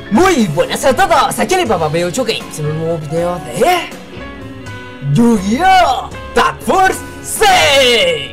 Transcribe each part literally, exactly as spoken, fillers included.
Muy buenas a todos, aquí Alibaba B ocho Games en un nuevo video de Yu-Gi-Oh! Tag Force seis.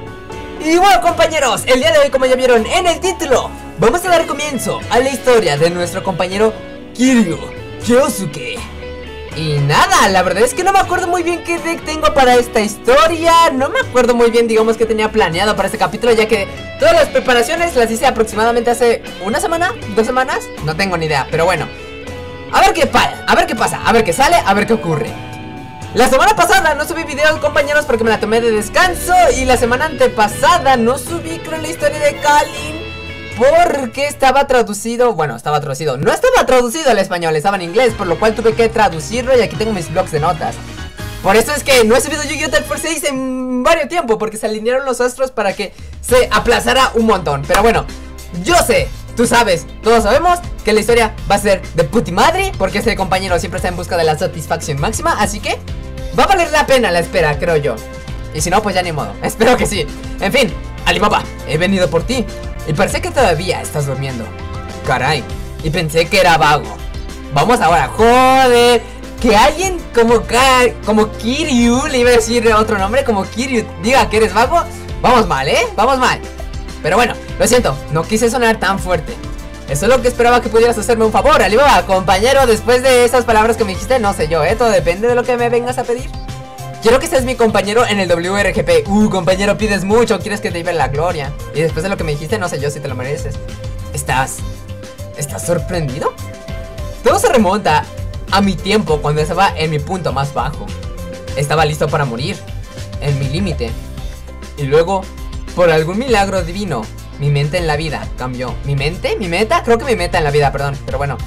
Y bueno compañeros, el día de hoy, como ya vieron en el título, vamos a dar comienzo a la historia de nuestro compañero Kiryu Kyosuke. Y nada, la verdad es que no me acuerdo muy bien qué deck tengo para esta historia. No me acuerdo muy bien, digamos, que tenía planeado para este capítulo, ya que todas las preparaciones las hice aproximadamente hace una semana, dos semanas. No tengo ni idea, pero bueno, a ver qué pasa, a ver qué pasa, a ver qué sale, a ver qué ocurre. La semana pasada no subí videos, compañeros, porque me la tomé de descanso. Y la semana antepasada no subí, creo, la historia de Kalin, porque estaba traducido, bueno, estaba traducido, no estaba traducido al español, estaba en inglés, por lo cual tuve que traducirlo y aquí tengo mis blogs de notas. Por eso es que no he subido Yu-Gi-Oh! Tag Force seis en varios tiempo, porque se alinearon los astros para que se aplazara un montón. Pero bueno, yo sé, tú sabes, todos sabemos que la historia va a ser de puti madre, porque ese compañero siempre está en busca de la satisfacción máxima, así que va a valer la pena la espera, creo yo. Y si no, pues ya ni modo, espero que sí. En fin, Alibaba, he venido por ti y parece que todavía estás durmiendo. Caray, y pensé que era vago. Vamos ahora, joder, que alguien como, como Kiryu, le iba a decir otro nombre, como Kiryu, diga que eres vago. Vamos mal, ¿eh? Vamos mal. Pero bueno, lo siento, no quise sonar tan fuerte. Eso es lo que esperaba, que pudieras hacerme un favor, Alibaba, compañero. Después de esas palabras que me dijiste, no sé yo, ¿eh? Todo depende de lo que me vengas a pedir. Quiero que seas mi compañero en el W R G P. Uh, compañero, pides mucho, quieres que te lleve la gloria. Y después de lo que me dijiste, no sé yo si te lo mereces. ¿Estás... ¿Estás sorprendido? Todo se remonta a mi tiempo cuando estaba en mi punto más bajo. Estaba listo para morir, en mi límite. Y luego, por algún milagro divino, mi mente en la vida cambió. ¿Mi mente? ¿Mi meta? Creo que mi meta en la vida, perdón, pero bueno.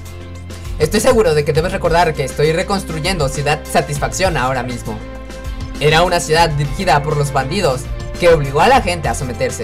Estoy seguro de que debes recordar que estoy reconstruyendo Ciudad Satisfacción ahora mismo. Era una ciudad dirigida por los bandidos que obligó a la gente a someterse.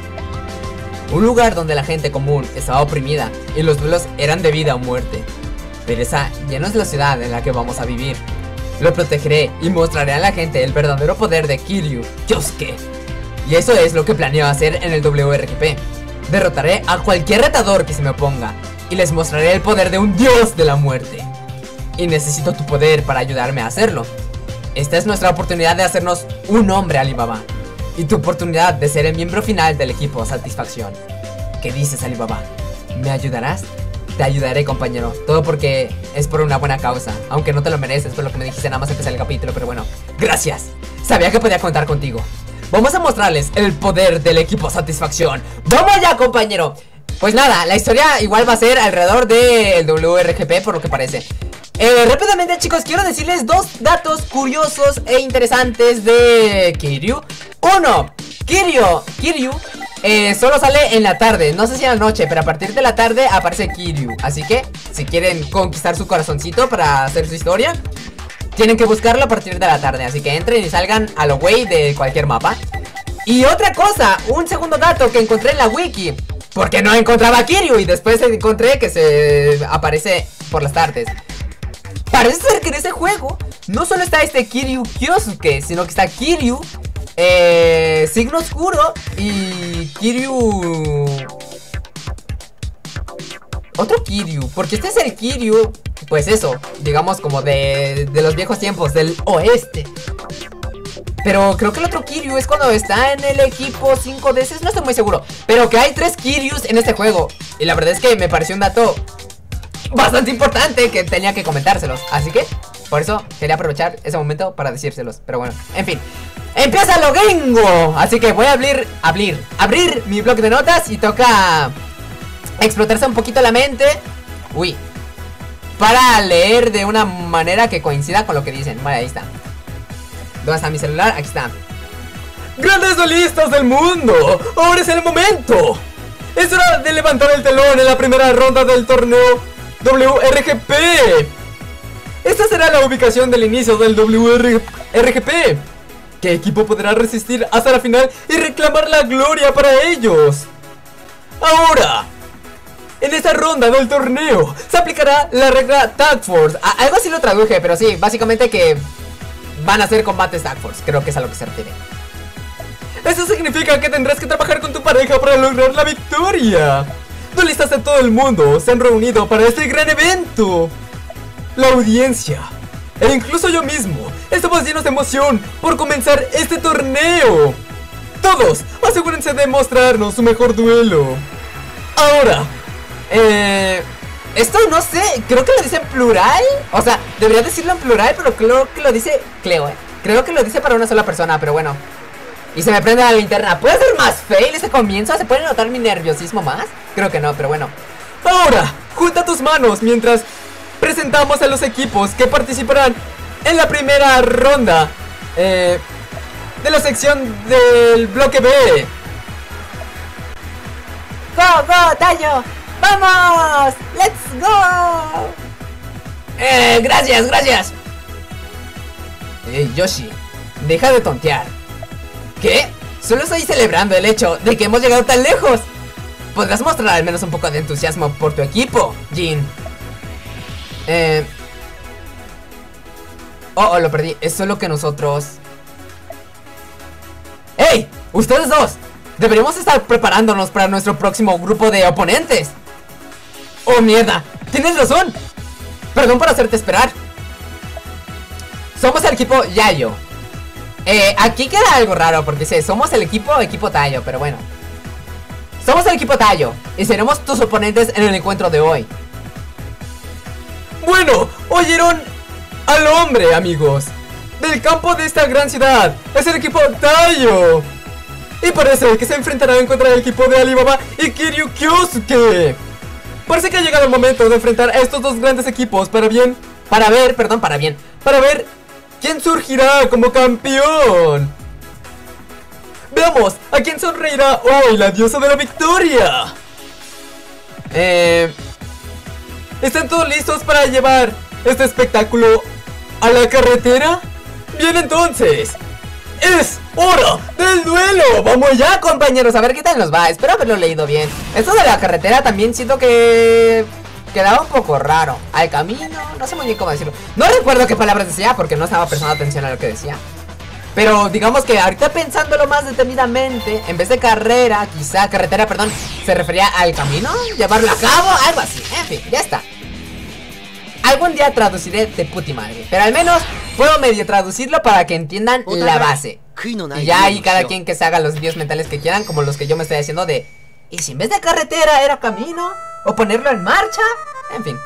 Un lugar donde la gente común estaba oprimida y los duelos eran de vida o muerte. Pero esa ya no es la ciudad en la que vamos a vivir. Lo protegeré y mostraré a la gente el verdadero poder de Kiryu Kyosuke. Y eso es lo que planeo hacer en el W R G P. Derrotaré a cualquier retador que se me oponga y les mostraré el poder de un dios de la muerte. Y necesito tu poder para ayudarme a hacerlo. Esta es nuestra oportunidad de hacernos un hombre, Alibaba. Y tu oportunidad de ser el miembro final del equipo Satisfacción. ¿Qué dices, Alibaba? ¿Me ayudarás? Te ayudaré, compañero. Todo porque es por una buena causa. Aunque no te lo mereces por lo que me dijiste nada más empezar el capítulo. Pero bueno, gracias. Sabía que podía contar contigo. Vamos a mostrarles el poder del equipo Satisfacción. ¡Vamos ya, compañero! Pues nada, la historia igual va a ser alrededor del W R G P, por lo que parece. eh, Rápidamente, chicos, quiero decirles dos datos curiosos e interesantes de Kiryu. Uno, Kiryu Kiryu eh, solo sale en la tarde, no sé si en la noche, pero a partir de la tarde aparece Kiryu. Así que, si quieren conquistar su corazoncito para hacer su historia, tienen que buscarlo a partir de la tarde. Así que entren y salgan a lo güey de cualquier mapa. Y otra cosa, un segundo dato que encontré en la wiki, porque no encontraba a Kiryu y después encontré que se aparece por las tardes. Parece ser que en ese juego no solo está este Kiryu Kyosuke, sino que está Kiryu eh, Signo Oscuro y Kiryu... Otro Kiryu, porque este es el Kiryu, pues eso, digamos como de, de los viejos tiempos, del oeste. Pero creo que el otro Kiryu es cuando está en el equipo cinco D, no estoy muy seguro. Pero que hay tres Kiryus en este juego. Y la verdad es que me pareció un dato bastante importante que tenía que comentárselos. Así que, por eso quería aprovechar ese momento para decírselos. Pero bueno, en fin, ¡empieza lo gringo! Así que voy a abrir, abrir, abrir mi blog de notas y toca explotarse un poquito la mente. Uy, para leer de una manera que coincida con lo que dicen. Vale, ahí está. ¿Dónde está mi celular? Aquí está. ¡Grandes duelistas del mundo! ¡Ahora es el momento! Es hora de levantar el telón en la primera ronda del torneo W R G P. Esta será la ubicación del inicio del W R G P. ¿Qué equipo podrá resistir hasta la final y reclamar la gloria para ellos? Ahora, en esta ronda del torneo se aplicará la regla Tag Force. A algo así lo traduje, pero sí, básicamente que van a ser combates Tag Force, creo que es a lo que se refiere. Eso significa que tendrás que trabajar con tu pareja para lograr la victoria. Duelistas de todo el mundo se han reunido para este gran evento. La audiencia e incluso yo mismo estamos llenos de emoción por comenzar este torneo. Todos asegúrense de mostrarnos su mejor duelo. Ahora, eh... esto no sé, creo que lo dice en plural. O sea, debería decirlo en plural, pero creo que lo dice Cleo, eh Creo que lo dice para una sola persona, pero bueno. Y se me prende la linterna. ¿Puede ser más fail ese comienzo? ¿Se puede notar mi nerviosismo más? Creo que no, pero bueno. Ahora, junta tus manos mientras presentamos a los equipos que participarán en la primera ronda eh, de la sección del bloque B. ¡Go, go, Tayo! ¡Vamos! ¡Let's go! Eh, gracias, gracias. Eh, Yoshi, deja de tontear. ¿Qué? Solo estoy celebrando el hecho de que hemos llegado tan lejos. Podrás mostrar al menos un poco de entusiasmo por tu equipo, Jin. Eh... Oh, oh, lo perdí. Es solo que nosotros... ¡Ey! ¡Ustedes dos! Deberíamos estar preparándonos para nuestro próximo grupo de oponentes. ¡Oh, mierda! ¡Tienes razón! Perdón por hacerte esperar. Somos el equipo Yayo. Eh, aquí queda algo raro porque dice, somos el equipo equipo Tayo, pero bueno. Somos el equipo Tayo y seremos tus oponentes en el encuentro de hoy. Bueno, oyeron al hombre, amigos. Del campo de esta gran ciudad. Es el equipo Tayo. Y parece que se enfrentarán contra el equipo de Alibaba y Kiryu Kyosuke. Parece que ha llegado el momento de enfrentar a estos dos grandes equipos para bien, para ver, perdón, para bien, para ver quién surgirá como campeón. Veamos a quién sonreirá hoy la diosa de la victoria. Eh, ¿Están todos listos para llevar este espectáculo a la carretera? Bien, entonces es hora del duelo. Vamos ya, compañeros, a ver qué tal nos va. Espero haberlo leído bien. Esto de la carretera también siento que quedaba un poco raro. Al camino, no sé muy bien cómo decirlo. No recuerdo qué palabras decía porque no estaba prestando atención a lo que decía. Pero digamos que ahorita pensándolo más detenidamente, en vez de carrera, quizá carretera, perdón, se refería al camino, llevarlo a cabo, algo así. En fin, ya está. Algún día traduciré de puti madre, pero al menos puedo medio traducirlo para que entiendan la base. Y ya ahí cada quien que se haga los videos mentales que quieran, como los que yo me estoy haciendo de... ¿Y si en vez de carretera era camino? ¿O ponerlo en marcha? En fin.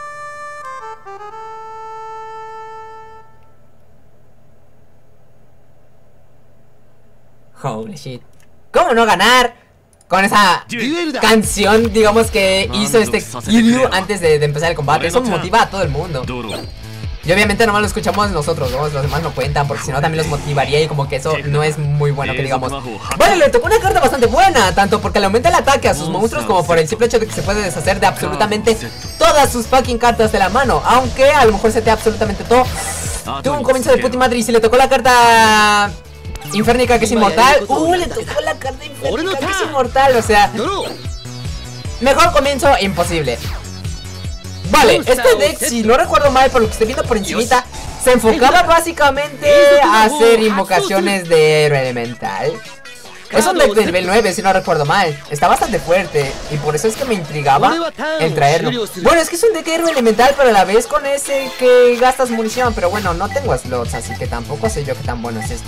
Holy shit. ¿Cómo no ganar con esa canción, digamos, que hizo este Kiryu antes de, de empezar el combate? Eso motiva a todo el mundo. Y obviamente nomás lo escuchamos nosotros, ¿no? Los demás no cuentan, porque si no también los motivaría y como que eso no es muy bueno que digamos. Vale, le tocó una carta bastante buena, tanto porque le aumenta el ataque a sus monstruos como por el simple hecho de que se puede deshacer de absolutamente todas sus fucking cartas de la mano. Aunque a lo mejor se te absolutamente todo. Tuvo un comienzo de puti madre y si le tocó la carta Inférnica que es inmortal. Uh, le tocó la carta Inférnica que es inmortal, o sea, mejor comienzo imposible. Vale, este deck, si no recuerdo mal, por lo que estoy viendo por encimita, se enfocaba básicamente a hacer invocaciones de héroe elemental. Es un deck de nivel nueve, si no recuerdo mal. Está bastante fuerte y por eso es que me intrigaba el traerlo. Bueno, es que es un deck de héroe elemental, pero a la vez con ese que gastas munición. Pero bueno, no tengo slots, así que tampoco sé yo qué tan bueno es esto.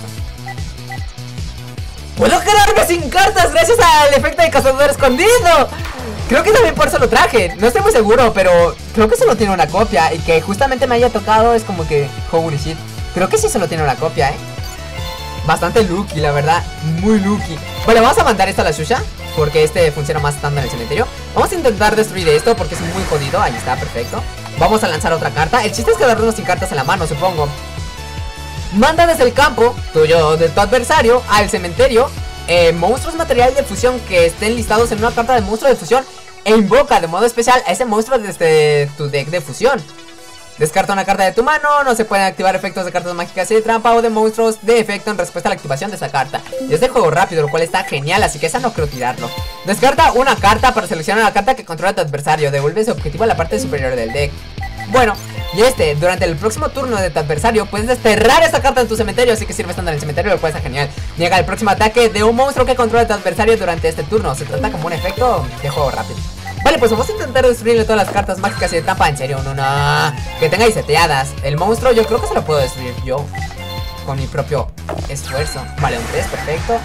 ¡Puedo quedarme sin cartas gracias al efecto de cazador escondido! Creo que también por eso lo traje, no estoy muy seguro, pero creo que solo tiene una copia. Y que justamente me haya tocado es como que... Holy shit, creo que sí solo tiene una copia, eh. Bastante lucky, la verdad, muy lucky. Vale, vamos a mandar esto a la Shusha, porque este funciona más estando en el cementerio. Vamos a intentar destruir esto porque es muy jodido, ahí está, perfecto. Vamos a lanzar otra carta, el chiste es quedarnos sin cartas en la mano, supongo. Manda desde el campo tuyo de tu adversario al cementerio eh, monstruos material de fusión que estén listados en una carta de monstruo de fusión e invoca de modo especial a ese monstruo desde tu deck de fusión. Descarta una carta de tu mano, no se pueden activar efectos de cartas mágicas y de trampa o de monstruos de efecto en respuesta a la activación de esa carta. Y es de juego rápido, lo cual está genial, así que esa no creo tirarlo. Descarta una carta para seleccionar la carta que controla tu adversario, devuelve ese objetivo a la parte superior del deck. Bueno, y este, durante el próximo turno de tu adversario puedes desterrar esa carta en tu cementerio, así que sirve estando en el cementerio, lo cual está genial. Llega el próximo ataque de un monstruo que controla tu adversario durante este turno, se trata como un efecto de juego rápido. Vale, pues vamos a intentar destruirle todas las cartas mágicas y de trampa. En serio, no, no. Que tengáis seteadas. El monstruo yo creo que se lo puedo destruir yo con mi propio esfuerzo. Vale, un tres, perfecto.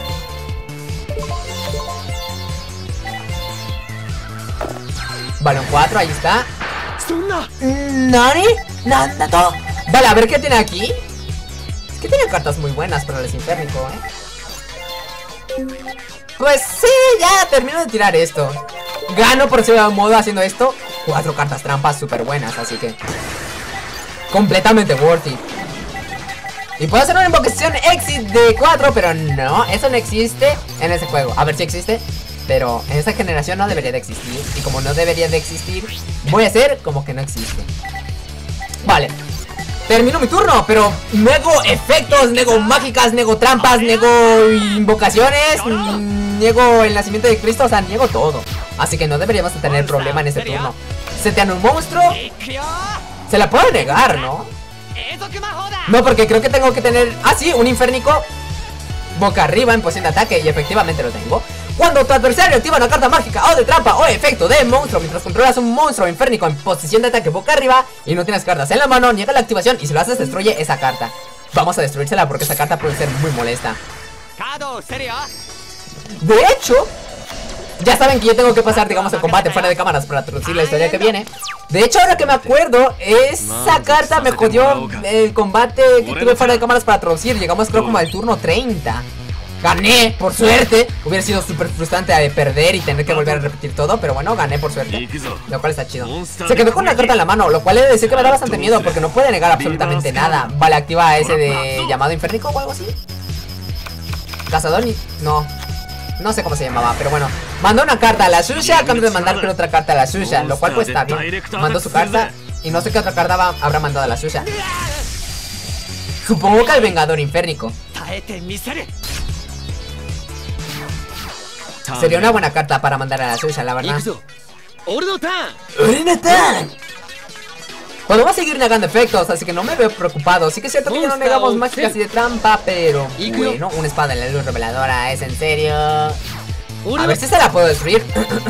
Vale, un cuatro, ahí está. ¿Nani? ¿Nandato? Vale, a ver qué tiene aquí. Es que tiene cartas muy buenas para el Inférnico, ¿eh? Pues sí, ya termino de tirar esto. Gano por ser modo haciendo esto. Cuatro cartas trampas súper buenas, así que completamente worth it. Y puedo hacer una invocación exit de cuatro, pero no, eso no existe en ese juego. A ver si existe, pero en esta generación no debería de existir. Y como no debería de existir, voy a hacer como que no existe. Vale, termino mi turno, pero nego efectos, nego mágicas, nego trampas, nego invocaciones, niego el nacimiento de Cristo, o sea, niego todo. Así que no deberíamos de tener problema en este turno. Setean un monstruo. Se la puedo negar, ¿no? No, porque creo que tengo que tener... Ah, sí, un inférnico boca arriba en posición de ataque. Y efectivamente lo tengo. Cuando tu adversario activa una carta mágica o de trampa o efecto de monstruo mientras controlas un monstruo inférnico en posición de ataque boca arriba y no tienes cartas en la mano, niega la activación y si lo haces destruye esa carta. Vamos a destruírsela porque esa carta puede ser muy molesta. De hecho, ya saben que yo tengo que pasar, digamos, el combate fuera de cámaras para traducir la historia que viene. De hecho, ahora que me acuerdo, esa carta me jodió el combate que tuve fuera de cámaras para traducir. Llegamos creo como al turno treinta. Gané, por suerte. Hubiera sido súper frustrante de perder y tener que volver a repetir todo, pero bueno, gané por suerte, lo cual está chido. Se quedó con una carta en la mano, lo cual he de decir que me da bastante miedo porque no puede negar absolutamente nada. Vale, activa ese de llamado inférnico o algo así. Cazador, no No sé cómo se llamaba, pero bueno. Mandó una carta a la Xuxa a cambio de mandar otra carta a la Xuxa, lo cual pues está bien. Mandó su carta y no sé qué otra carta va, habrá mandado a la Xuxa. Supongo que al Vengador Inférnico. Sería una buena carta para mandar a la Xuxa, la verdad. Podemos seguir negando efectos, así que no me veo preocupado. Sí que es cierto que ya no negamos mágicas y de trampa, pero bueno, una espada de la luz reveladora, ¿es en serio? A ver si se la puedo destruir.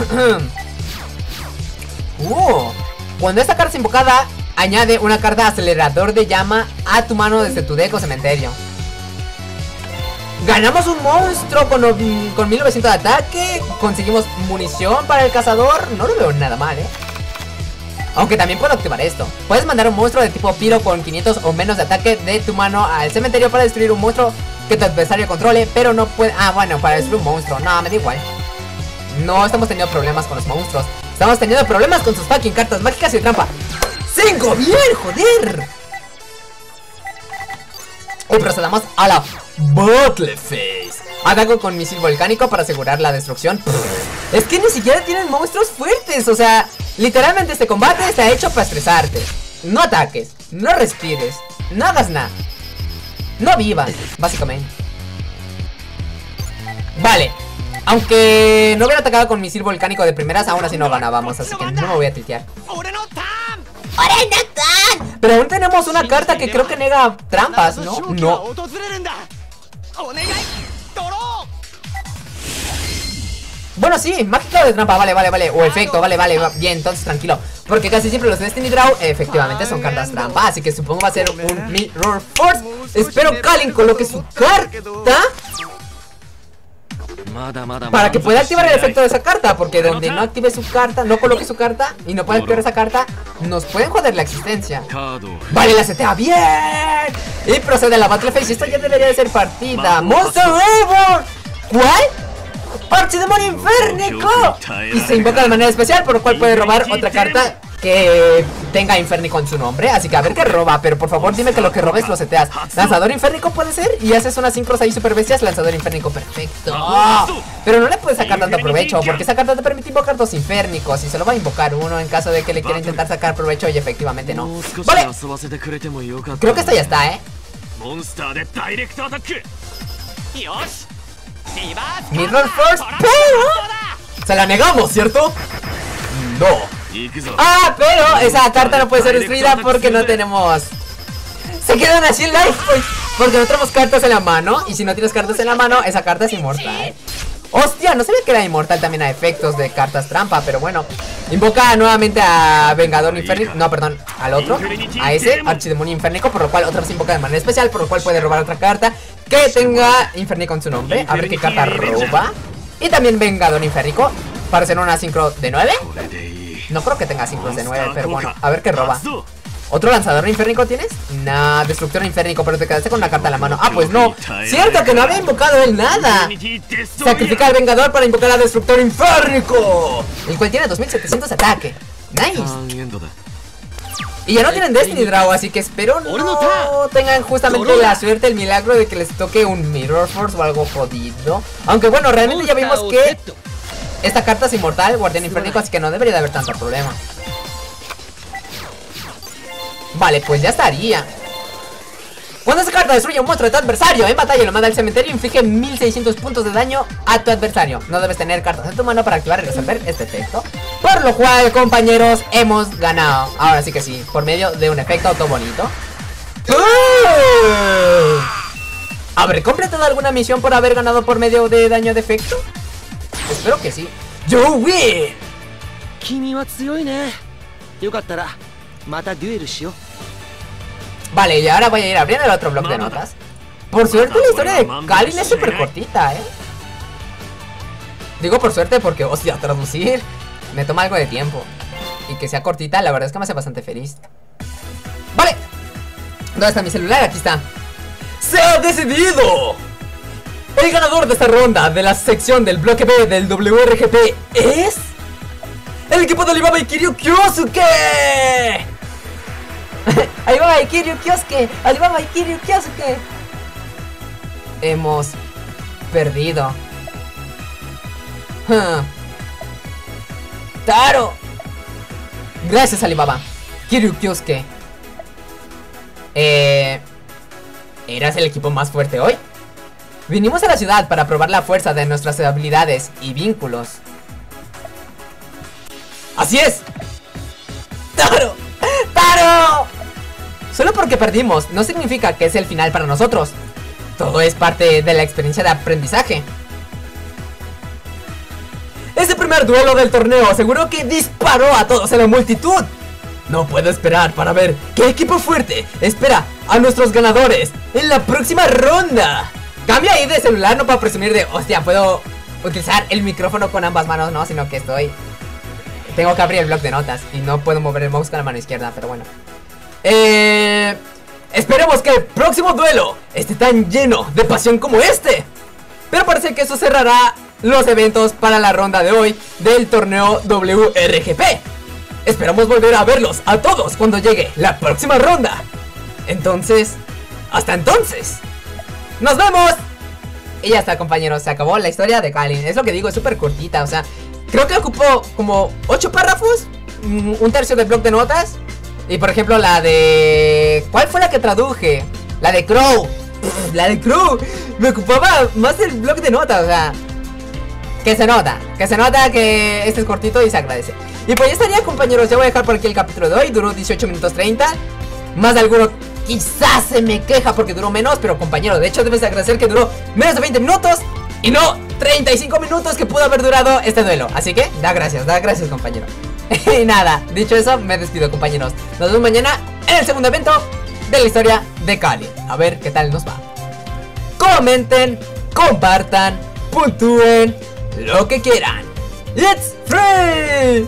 uh, Cuando esta carta es invocada, añade una carta acelerador de llama a tu mano desde tu deck o cementerio. Ganamos un monstruo con, con mil novecientos de ataque. Conseguimos munición para el cazador. No lo veo nada mal, eh. Aunque también puedo activar esto. Puedes mandar un monstruo de tipo Pyro con quinientos o menos de ataque de tu mano al cementerio para destruir un monstruo que tu adversario controle, pero no puede... Ah, bueno, para destruir un monstruo. No, me da igual. No estamos teniendo problemas con los monstruos. Estamos teniendo problemas con sus fucking cartas mágicas y de trampa. ¡Cinco! ¡Bien, joder! Y procedamos a la Bottle Face. Ataco con misil volcánico para asegurar la destrucción. Es que ni siquiera tienen monstruos fuertes. O sea, literalmente este combate está hecho para estresarte. No ataques, no respires, no hagas nada, no vivas, básicamente. Vale, aunque no hubiera atacado con misil volcánico de primeras, aún así no ganábamos, así que no me voy a tiltear. Pero aún tenemos una carta que creo que nega trampas, ¿no? No. Bueno, sí, mágica de trampa, vale, vale, vale. O efecto, vale, vale, bien, entonces tranquilo. Porque casi siempre los Destiny Draw efectivamente son cartas trampa. Así que supongo va a ser un Mirror Force. Espero Kalin coloque su carta para que pueda activar el efecto de esa carta. Porque donde no active su carta, no coloque su carta y no pueda activar esa carta, nos pueden joder la existencia. Vale, la setea bien. Y procede a la Battle Phase. Esto ya debería de ser partida. Monster Reborn. ¿Cuál? Archidemonio Inférnico. Y se invoca de manera especial, por lo cual puede robar otra carta que tenga Inférnico en su nombre. Así que a ver qué roba, pero por favor dime que lo que robes lo seteas. Lanzador Inférnico puede ser, y haces unas sincros ahí super bestias. Lanzador Inférnico, perfecto. Oh, pero no le puedes sacar tanto provecho, porque esa carta te permite invocar dos Inférnicos y solo va a invocar uno en caso de que le quiera intentar sacar provecho, y efectivamente no. Vale, creo que esta ya está, eh. Mirror Force, pero se la negamos, ¿cierto? No. Ah, pero esa carta no puede ser destruida porque no tenemos... Se quedan así en life, pues, porque no tenemos cartas en la mano. Y si no tienes cartas en la mano, esa carta es inmortal. Hostia, no sabía que era inmortal también a efectos de cartas trampa, pero bueno. Invoca nuevamente a Vengador Inférnico. No, perdón, al otro, a ese Archidemonio Inférnico, por lo cual otra vez invoca de manera especial, por lo cual puede robar otra carta que tenga Inférnico en su nombre. A ver qué carta roba. Y también Vengador Inférnico, para hacer una sincro de nueve. No creo que tenga sincros de nueve, pero bueno, a ver qué roba. ¿Otro lanzador inférnico tienes? Nah, destructor inférnico, pero te quedaste con una carta en la mano. Ah, pues no. Cierto que no había invocado él nada. Sacrifica al Vengador para invocar al destructor inférnico, el cual tiene dos mil setecientos ataque. Nice. Y ya no tienen Destiny Draw, así que espero no tengan justamente la suerte, el milagro de que les toque un Mirror Force o algo jodido. Aunque bueno, realmente ya vimos que esta carta es inmortal, Guardián Inférnico, así que no debería de haber tanto problema. Vale, pues ya estaría. Cuando esa carta destruye un monstruo de tu adversario en batalla y lo manda al cementerio, inflige mil seiscientos puntos de daño a tu adversario. No debes tener cartas en tu mano para activar y resolver este efecto. Por lo cual, compañeros, hemos ganado. Ahora sí que sí, por medio de un efecto auto bonito. ¡Uh! ¿Habré completado alguna misión por haber ganado por medio de daño de efecto? Espero que sí. ¡Yo win! Vale, y ahora voy a ir abriendo el otro bloque de notas. Por suerte la historia de Kalin es súper cortita, eh. Digo por suerte porque, hostia, traducir me toma algo de tiempo. Y que sea cortita, la verdad es que me hace bastante feliz. Vale. ¿Dónde está mi celular? Aquí está. ¡Se ha decidido! El ganador de esta ronda de la sección del bloque B del W R G P es... el equipo de Alibaba y Kiryu Kyosuke. Alibaba y Kiryu Kyosuke. Alibaba y Kiryu Kyosuke. Hemos perdido. Huh. Taro. Gracias, Alibaba. Kiryu Kyosuke. Eh... ¿Eras el equipo más fuerte hoy? Vinimos a la ciudad para probar la fuerza de nuestras habilidades y vínculos. ¡Así es! ¡Taro! ¡Taro! Solo porque perdimos no significa que es el final para nosotros. Todo es parte de la experiencia de aprendizaje. Ese primer duelo del torneo seguro que disparó a todos en la multitud. No puedo esperar para ver qué equipo fuerte espera a nuestros ganadores en la próxima ronda. Cambia ahí de celular, no para presumir de, hostia, puedo utilizar el micrófono con ambas manos, no, sino que estoy... Tengo que abrir el bloc de notas y no puedo mover el mouse con la mano izquierda, pero bueno. Eh... Esperemos que el próximo duelo esté tan lleno de pasión como este. Pero parece que eso cerrará los eventos para la ronda de hoy del torneo W R G P. Esperamos volver a verlos a todos cuando llegue la próxima ronda. Entonces, hasta entonces, ¡nos vemos! Y ya está, compañeros, se acabó la historia de Kalin. Es lo que digo, es súper cortita, o sea, creo que ocupó como ocho párrafos, un tercio del bloc de notas. Y por ejemplo la de... ¿cuál fue la que traduje? La de Crow. La de Crow me ocupaba más el bloc de notas, o sea, que se nota, que se nota que este es cortito y se agradece. Y pues ya estaría, compañeros, ya voy a dejar por aquí el capítulo de hoy. Duró dieciocho minutos treinta. Más de alguno quizás se me queja porque duró menos, pero compañero, de hecho debes agradecer que duró menos de veinte minutos y no treinta y cinco minutos que pudo haber durado este duelo. Así que da gracias, da gracias, compañero. Y nada, dicho eso, me despido, compañeros. Nos vemos mañana en el segundo evento de la historia de Kalin. A ver qué tal nos va. Comenten, compartan, puntúen, lo que quieran. ¡Let's free!